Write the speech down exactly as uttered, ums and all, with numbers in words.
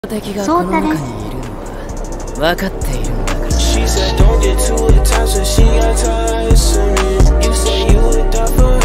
敵がこの中にいるのは分かっているんだから。 She said don't get too attached, she got tired of me. You say you would die for